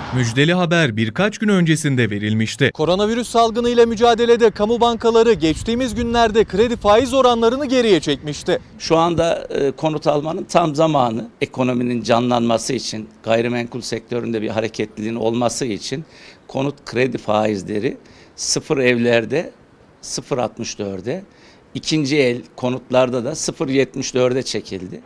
Müjdeli haber birkaç gün öncesinde verilmişti. Koronavirüs salgınıyla mücadelede kamu bankaları geçtiğimiz günlerde kredi faiz oranlarını geriye çekmişti. Şu anda konut almanın tam zamanı. Ekonominin canlanması için, gayrimenkul sektöründe bir hareketliliğin olması için konut kredi faizleri sıfır evlerde 0.64'e, ikinci el konutlarda da 0.74'e çekildi.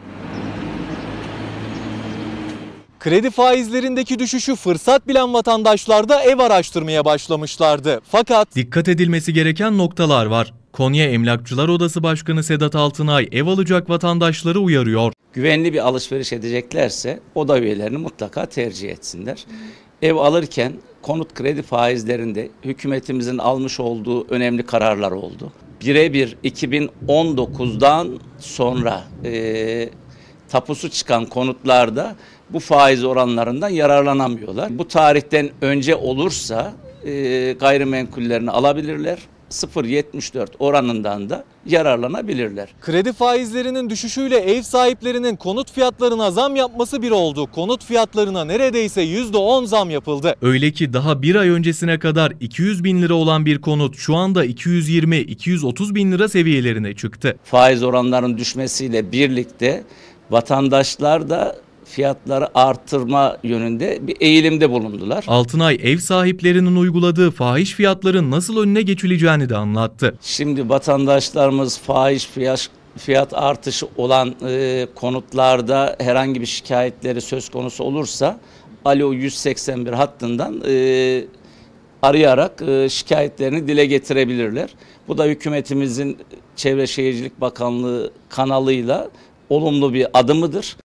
Kredi faizlerindeki düşüşü fırsat bilen vatandaşlar da ev araştırmaya başlamışlardı. Fakat Dikkat edilmesi gereken noktalar var. Konya Emlakçılar Odası Başkanı Sedat Altınay ev alacak vatandaşları uyarıyor. Güvenli bir alışveriş edeceklerse oda üyelerini mutlaka tercih etsinler. Ev alırken konut kredi faizlerinde hükümetimizin almış olduğu önemli kararlar oldu. Birebir 2019'dan sonra tapusu çıkan konutlarda bu faiz oranlarından yararlanamıyorlar. Bu tarihten önce olursa gayrimenkullerini alabilirler. 0.74 oranından da yararlanabilirler. kredi faizlerinin düşüşüyle ev sahiplerinin konut fiyatlarına zam yapması bir oldu. Konut fiyatlarına neredeyse %10 zam yapıldı. Öyle ki daha bir ay öncesine kadar 200 bin lira olan bir konut şu anda 220-230 bin lira seviyelerine çıktı. Faiz oranlarının düşmesiyle birlikte vatandaşlar da fiyatları artırma yönünde bir eğilimde bulundular. Altınay ev sahiplerinin uyguladığı fahiş fiyatların nasıl önüne geçileceğini de anlattı. Şimdi vatandaşlarımız fahiş fiyat artışı olan konutlarda herhangi bir şikayetleri söz konusu olursa Alo 181 hattından arayarak şikayetlerini dile getirebilirler. Bu da hükümetimizin Çevre Şehircilik Bakanlığı kanalıyla olumlu bir adımıdır.